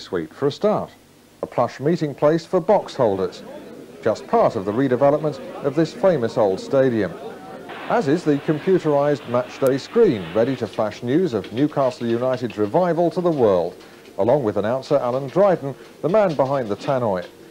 suite for a start, a plush meeting place for box holders, just part of the redevelopment of this famous old stadium. As is the computerised matchday screen, ready to flash news of Newcastle United's revival to the world, along with announcer Alan Dryden, the man behind the tannoy.